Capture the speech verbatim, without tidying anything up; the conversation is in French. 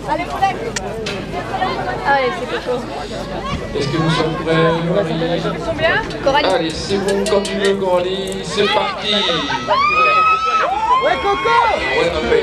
Allez, c'est Coco. Est-ce que nous sommes prêts, Coralie? Combien? Coralie. Allez, c'est bon, quand tu veux, Coralie, c'est parti. Ouais, Coco! Ouais,